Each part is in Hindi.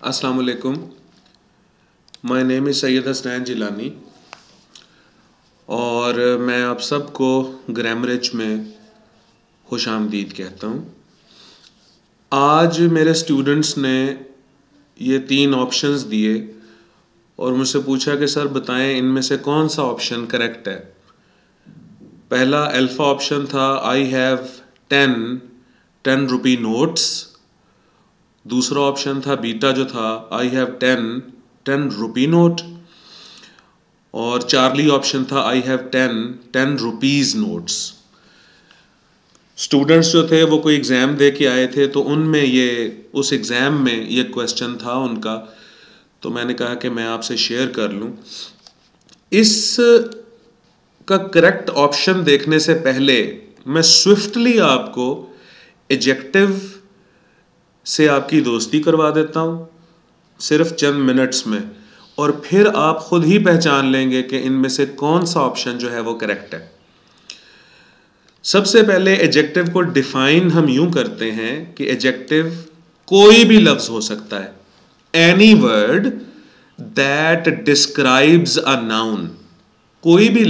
अस्सलाम वालेकुम। My name is Syed Hasnain Jilani और मैं आप सबको ग्रामरिच में खुशामदीद कहता हूँ। आज मेरे स्टूडेंट्स ने ये 3 ऑप्शंस दिए और मुझसे पूछा कि सर बताएं इनमें से कौन सा ऑप्शन करेक्ट है। पहला अल्फ़ा ऑप्शन था आई हैव 10 रुपी नोट्स। दूसरा ऑप्शन था बीटा जो था आई हैव 10 रुपी नोट। और चार्ली ऑप्शन था I have 10 rupees notes. Students जो थे वो कोई एग्ज़ाम दे के आए थे तो उनमें ये उस एग्ज़ाम में ये क्वेश्चन था उनका, तो मैंने कहा कि मैं आपसे शेयर कर लूँ। इस का करेक्ट ऑप्शन देखने से पहले मैं स्विफ्टली आपको एडजेक्टिव से आपकी दोस्ती करवा देता हूँ सिर्फ चंद मिनट्स में, और फिर आप खुद ही पहचान लेंगे कि इनमें से कौन सा ऑप्शन जो है वो करेक्ट है। सबसे पहले एडजेक्टिव को डिफाइन हम यूं करते हैं कि एडजेक्टिव कोई भी लफ्ज हो सकता है, any word that describes a noun. कोई भी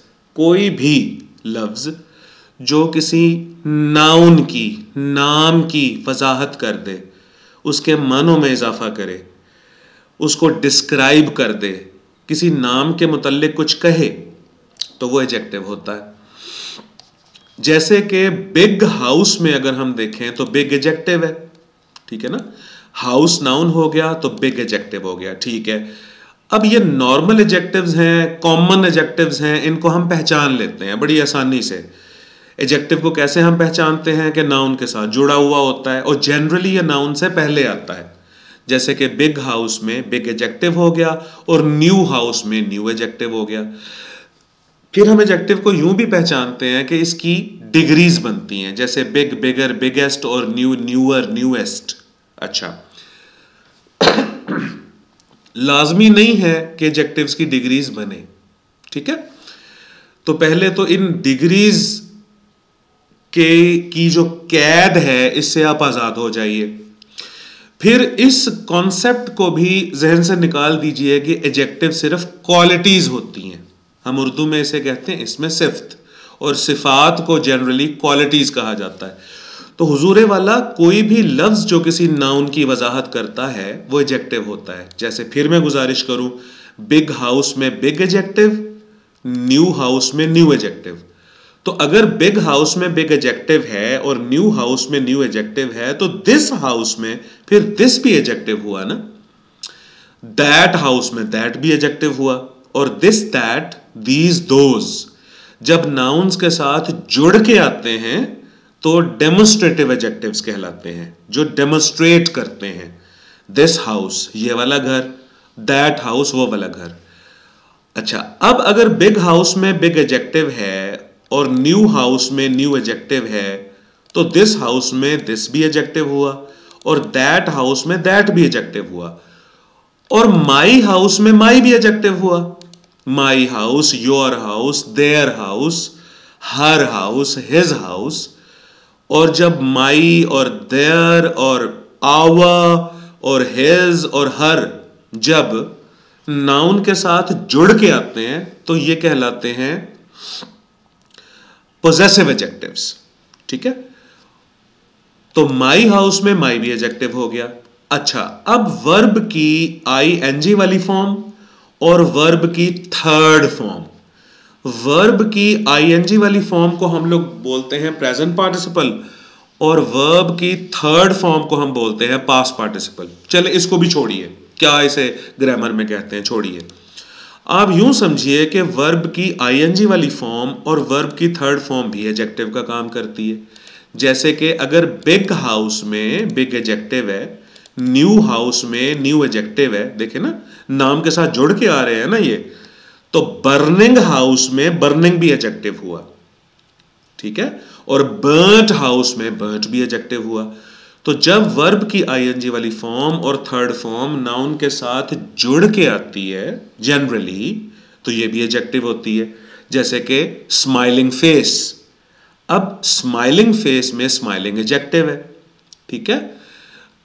लफ्ज जो किसी नाउन की, नाम की वजाहत कर दे, उसके मानों में इजाफा करे, उसको डिस्क्राइब कर दे, किसी नाम के मुतल्लिक कुछ कहे, तो वो एडजेक्टिव होता है। जैसे कि बिग हाउस में अगर हम देखें तो बिग एडजेक्टिव है, ठीक है ना। हाउस नाउन हो गया तो बिग एडजेक्टिव हो गया, ठीक है। अब ये नॉर्मल एडजेक्टिव्स हैं, कॉमन एडजेक्टिव्स हैं, इनको हम पहचान लेते हैं बड़ी आसानी से। एडजेक्टिव को कैसे हम पहचानते हैं कि नाउन के साथ जुड़ा हुआ होता है और जनरली ये नाउन से पहले आता है। जैसे कि बिग हाउस में बिग एडजेक्टिव हो गया और न्यू हाउस में न्यू एडजेक्टिव हो गया। फिर हम एडजेक्टिव को यूं भी पहचानते हैं कि इसकी डिग्रीज बनती हैं, जैसे बिग, बिगर, बिगेस्ट और न्यू, न्यूअर, न्यूएस्ट। अच्छा, लाजमी नहीं है कि एडजेक्टिव्स की डिग्रीज बने, ठीक है। तो पहले तो इन डिग्रीज की जो कैद है इससे आप आजाद हो जाइए। फिर इस कॉन्सेप्ट को भी जहन से निकाल दीजिए कि एडजेक्टिव सिर्फ क्वालिटीज होती हैं। हम उर्दू में इसे कहते हैं इसमें सिफ्त, और सिफात को जनरली क्वालिटीज कहा जाता है। तो हुजूरे वाला कोई भी लफ्ज जो किसी नाउन की वजाहत करता है वो एडजेक्टिव होता है। जैसे फिर मैं गुजारिश करूं, बिग हाउस में बिग एडजेक्टिव, न्यू हाउस में न्यू एडजेक्टिव। तो अगर बिग हाउस में बिग एडजेक्टिव है और न्यू हाउस में न्यू एडजेक्टिव है तो दिस हाउस में फिर दिस भी एडजेक्टिव हुआ ना। दैट हाउस में दैट भी एडजेक्टिव हुआ, और दिस, दैट, दीज, दोज जब नाउन्स के साथ जुड़ के आते हैं तो डेमोन्स्ट्रेटिव एडजेक्टिव्स कहलाते हैं, जो डेमोन्स्ट्रेट करते हैं। दिस हाउस ये वाला घर, दैट हाउस वो वाला घर। अच्छा, अब अगर बिग हाउस में बिग एडजेक्टिव है और न्यू हाउस में न्यू एडजेक्टिव है तो दिस हाउस में दिस भी एडजेक्टिव हुआ और दैट हाउस में दैट भी एडजेक्टिव हुआ, और माई हाउस में माई भी एडजेक्टिव हुआ। My house, your house, their house, her house, his house. और जब माई और देयर और आवर और हिज और हर जब नाउन के साथ जुड़ के आते हैं तो ये कहलाते हैं पोजेसिव एडजेक्टिव्स, ठीक है। तो माई हाउस में माई भी एडजेक्टिव हो गया। अच्छा, अब वर्ब की आईएनजी वाली फॉर्म और वर्ब की थर्ड फॉर्म। वर्ब की आईएनजी वाली फॉर्म को हम लोग बोलते हैं प्रेजेंट पार्टिसिपल और वर्ब की थर्ड फॉर्म को हम बोलते हैं पास्ट पार्टिसिपल। चले इसको भी छोड़िए, क्या इसे ग्रामर में कहते हैं, छोड़िए। आप यूं समझिए कि वर्ब की आईएनजी वाली फॉर्म और वर्ब की थर्ड फॉर्म भी एडजेक्टिव का काम करती है। जैसे कि अगर बिग हाउस में बिग एडजेक्टिव है, न्यू हाउस में न्यू एडजेक्टिव है, देखे ना नाम के साथ जुड़ के आ रहे हैं ना ये, तो बर्निंग हाउस में बर्निंग भी एडजेक्टिव हुआ, ठीक है, और बर्ट हाउस में बर्ट भी एडजेक्टिव हुआ। तो जब वर्ब की आईएनजी वाली फॉर्म और थर्ड फॉर्म नाउन के साथ जुड़ के आती है जनरली तो ये भी एडजेक्टिव होती है। जैसे कि स्माइलिंग फेस, अब स्माइलिंग फेस में स्माइलिंग एडजेक्टिव है, ठीक है।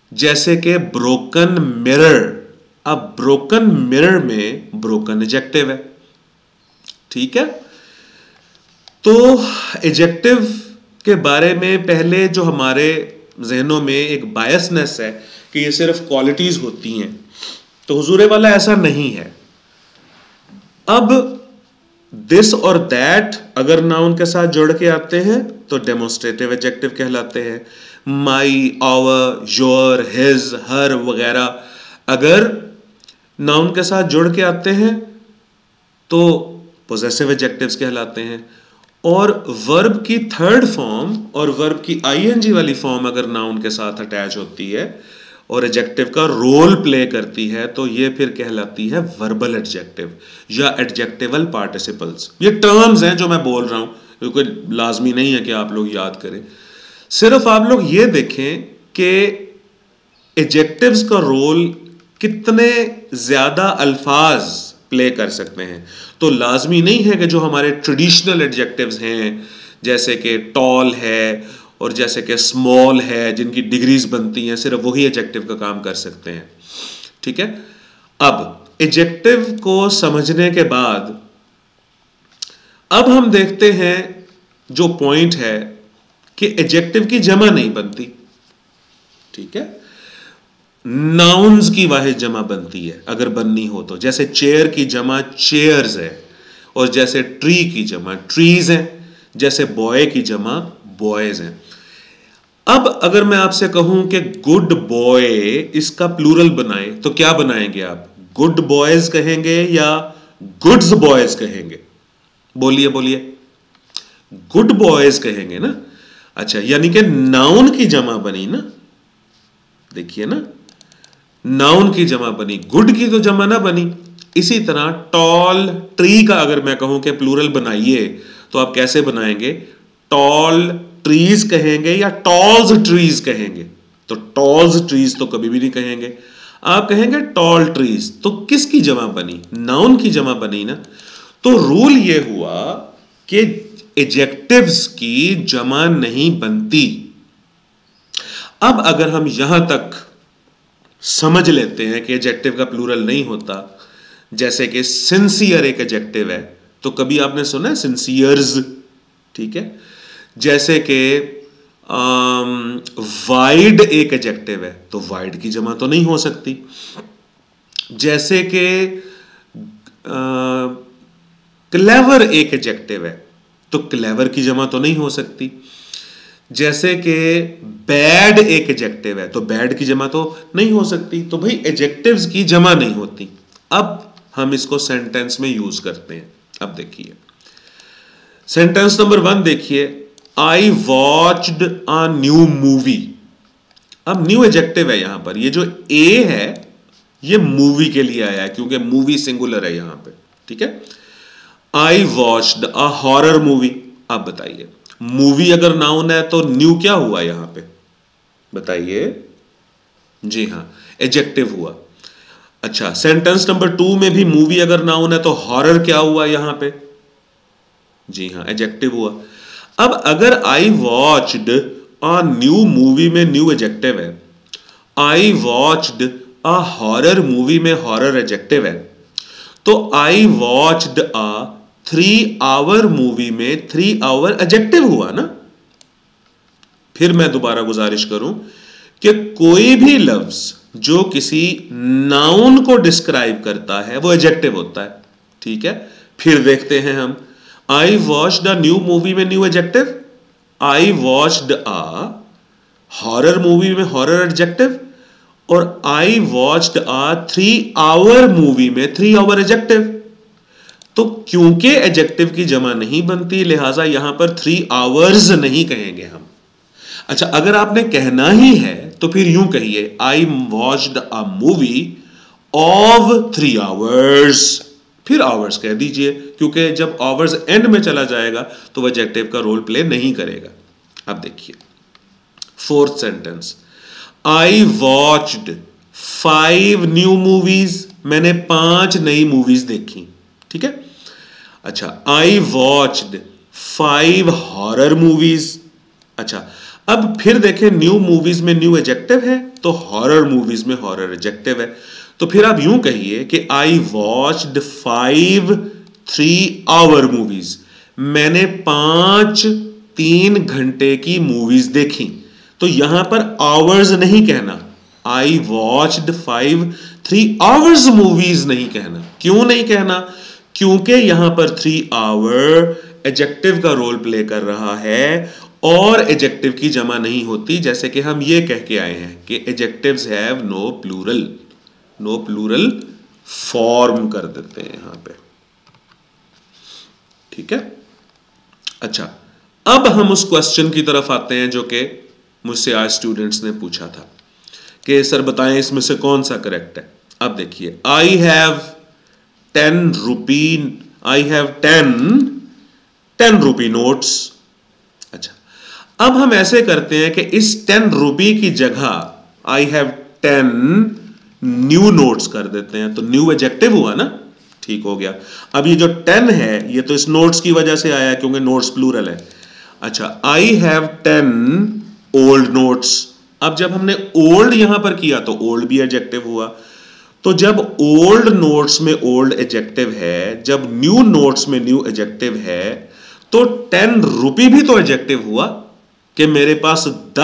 जैसे कि ब्रोकन मिरर। अब ब्रोकन मिरर में ब्रोकन एडजेक्टिव है, ठीक है। तो एडजेक्टिव के बारे में पहले जो हमारे जहनों में एक बायसनेस है कि ये सिर्फ क्वालिटीज होती हैं, तो हुजूरे वाला ऐसा नहीं है। अब दिस और दैट अगर नाउन के साथ जुड़ के आते हैं तो डेमोन्स्ट्रेटिव एडजेक्टिव कहलाते हैं। My, our, your, his, her वगैरह अगर नाउन के साथ जुड़ के आते हैं तो पोजेसिव एडजेक्टिव्स कहलाते हैं। और वर्ब की थर्ड फॉर्म और वर्ब की आईएनजी वाली फॉर्म अगर नाउन के साथ अटैच होती है और एडजेक्टिव का रोल प्ले करती है तो ये फिर कहलाती है वर्बल एडजेक्टिव या एडजेक्टिवल पार्टिसिपल्स। ये टर्म्स हैं जो मैं बोल रहा हूं, कोई लाजमी नहीं है कि आप लोग याद करें। सिर्फ आप लोग ये देखें कि एडजेक्टिव्स का रोल कितने ज्यादा अल्फाज प्ले कर सकते हैं। तो लाजमी नहीं है कि जो हमारे ट्रेडिशनल एडजेक्टिव्स हैं जैसे कि टॉल है और जैसे कि स्मॉल है, जिनकी डिग्रीज बनती हैं, सिर्फ वही एडजेक्टिव का काम कर सकते हैं, ठीक है। अब एडजेक्टिव को समझने के बाद अब हम देखते हैं जो पॉइंट है कि एडजेक्टिव की जमा नहीं बनती, ठीक है। नाउन्स की वाहिद जमा बनती है अगर बननी हो तो, जैसे चेयर की जमा चेयर्स है और जैसे ट्री की जमा ट्रीज है, जैसे बॉय की जमा बॉयज हैं। अब अगर मैं आपसे कहूं कि गुड बॉय इसका प्लूरल बनाएं तो क्या बनाएंगे आप? गुड बॉयज कहेंगे या गुड्स बॉयज कहेंगे? बोलिए बोलिए। गुड बॉयज कहेंगे ना। अच्छा, यानी कि नाउन की जमा बनी ना, देखिए ना, नाउन की जमा बनी, गुड की तो जमा ना बनी। इसी तरह टॉल ट्री का अगर मैं कहूं कि प्लूरल बनाइए तो आप कैसे बनाएंगे? टॉल ट्रीज कहेंगे या टॉल्स ट्रीज कहेंगे? तो टॉल्स ट्रीज तो कभी भी नहीं कहेंगे, आप कहेंगे टॉल ट्रीज। तो किसकी जमा बनी? नाउन की जमा बनी ना। तो रूल यह हुआ कि एडजेक्टिव्स की जमा नहीं बनती। अब अगर हम यहां तक समझ लेते हैं कि एडजेक्टिव का प्लूरल नहीं होता, जैसे कि सिंसियर एक एडजेक्टिव है, तो कभी आपने सुना है सिंसियर्स, ठीक है। जैसे कि वाइड एक एडजेक्टिव है तो वाइड की जमा तो नहीं हो सकती। जैसे कि क्लेवर एक एडजेक्टिव है तो क्लेवर की जमा तो नहीं हो सकती। जैसे कि बैड एक एडजेक्टिव है तो बैड की जमा तो नहीं हो सकती। तो भाई एडजेक्टिव्स की जमा नहीं होती। अब हम इसको सेंटेंस में यूज करते हैं। अब देखिए सेंटेंस नंबर 1 देखिए, I watched a new movie. अब न्यू एडजेक्टिव है यहां पर, ये जो ए है ये मूवी के लिए आया है क्योंकि मूवी सिंगुलर है यहां पे, ठीक है। I watched a horror movie. अब बताइए मूवी अगर नाउन है तो न्यू क्या हुआ यहां पे? बताइए। जी हां, एडजेक्टिव हुआ। अच्छा, सेंटेंस नंबर 2 में भी मूवी अगर नाउन है तो हॉरर क्या हुआ यहां पे? जी हां, एडजेक्टिव हुआ। अब अगर I watched a new movie में न्यू एडजेक्टिव है, I watched a horror movie में हॉरर एडजेक्टिव है, तो I watched a 3 hour movie में 3 आवर एडजेक्टिव हुआ ना। फिर मैं दोबारा गुजारिश करूं कि कोई भी लफ्ज जो किसी नाउन को डिस्क्राइब करता है वो एडजेक्टिव होता है, ठीक है। फिर देखते हैं हम, I watched a new movie में new adjective, I watched a horror movie में हॉरर एडजेक्टिव, और I watched a 3 hour movie में 3 आवर एडजेक्टिव। तो क्योंकि एडजेक्टिव की जमा नहीं बनती लिहाजा यहां पर 3 आवर्स नहीं कहेंगे हम। अच्छा, अगर आपने कहना ही है तो फिर यूं कहिए, I watched a movie of 3 hours. फिर आवर्स कह दीजिए क्योंकि जब आवर्स एंड में चला जाएगा तो वह एडजेक्टिव का रोल प्ले नहीं करेगा। अब देखिए 4th sentence, I watched 5 new movies. मैंने 5 नई मूवीज देखी, ठीक है। अच्छा, आई वॉच्ड 5 हॉरर मूवीज। अच्छा, अब फिर देखें न्यू मूवीज में न्यू एडजेक्टिव है तो हॉरर मूवीज में हॉरर एडजेक्टिव है। तो फिर आप यूं कहिए कि आई वॉच्ड 5 3-hour मूवीज, मैंने 5 3 घंटे की मूवीज देखी। तो यहां पर आवर्स नहीं कहना, आई वॉच्ड 5 3 hours मूवीज नहीं कहना। क्यों नहीं कहना? क्योंकि यहां पर 3 hour एडजेक्टिव का रोल प्ले कर रहा है और एडजेक्टिव की जमा नहीं होती, जैसे कि हम ये कह के आए हैं कि adjectives have no plural form कर देते हैं यहां पे। ठीक है, अच्छा अब हम उस क्वेश्चन की तरफ आते हैं जो कि मुझसे आज स्टूडेंट्स ने पूछा था कि सर बताएं इसमें से कौन सा करेक्ट है। अब देखिए, आई हैव 10 रुपी नोट्स। अच्छा, अब हम ऐसे करते हैं कि इस 10 रुपी की जगह आई हैव 10 न्यू नोट्स कर देते हैं। तो न्यू एडजेक्टिव हुआ ना, ठीक हो गया। अब ये जो 10 है ये तो इस नोट्स की वजह से आया क्योंकि नोट्स प्लूरल है। अच्छा, आई हैव 10 ओल्ड नोट्स। अब जब हमने ओल्ड यहां पर किया तो ओल्ड भी एडजेक्टिव हुआ। तो जब ओल्ड नोट्स में ओल्ड एडजेक्टिव है, जब न्यू नोट्स में न्यू एडजेक्टिव है, तो 10 रुपी भी तो एडजेक्टिव हुआ कि मेरे पास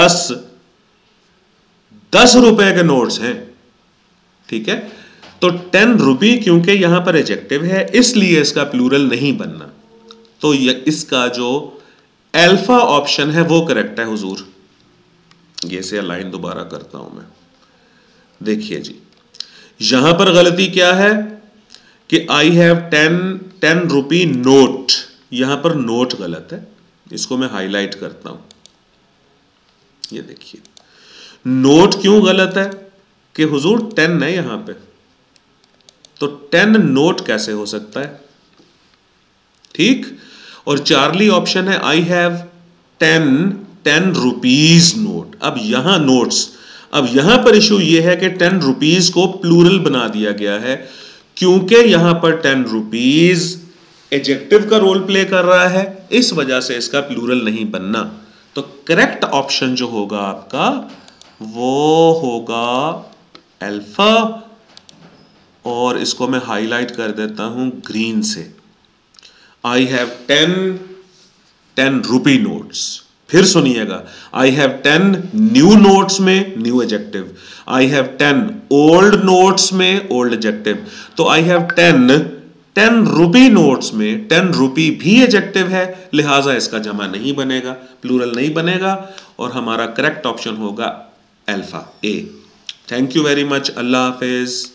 10 रुपए के नोट्स हैं। ठीक है, तो 10 रुपी क्योंकि यहां पर एडजेक्टिव है इसलिए इसका प्लूरल नहीं बनना। तो इसका जो अल्फा ऑप्शन है वो करेक्ट है हुजूर। ये से लाइन दोबारा करता हूं मैं। देखिए जी, यहां पर गलती क्या है कि आई हैव 10 रुपी नोट, यहां पर नोट गलत है। इसको मैं हाईलाइट करता हूं। ये देखिए, नोट क्यों गलत है कि हुजूर 10 है यहां पे, तो 10 नोट कैसे हो सकता है? ठीक, और चार्ली ऑप्शन है आई हैव 10 रुपीज नोट। अब यहां नोट्स, अब यहां पर इशू यह है कि 10 रुपीज को प्लूरल बना दिया गया है क्योंकि यहां पर 10 रुपीज एडजेक्टिव का रोल प्ले कर रहा है, इस वजह से इसका प्लूरल नहीं बनना। तो करेक्ट ऑप्शन जो होगा आपका वो होगा अल्फा, और इसको मैं हाईलाइट कर देता हूं ग्रीन से। I have 10 rupee notes. फिर सुनिएगा, आई हैव 10 न्यू नोट्स में new adjective, I have 10 old notes में ओल्ड एडजेक्टिव। तो आई हैव 10 रुपी नोट्स में 10 रुपी भी एडजेक्टिव है, लिहाजा इसका जमा नहीं बनेगा, प्लूरल नहीं बनेगा, और हमारा करेक्ट ऑप्शन होगा alpha A. Thank you very much, अल्लाह हाफिज।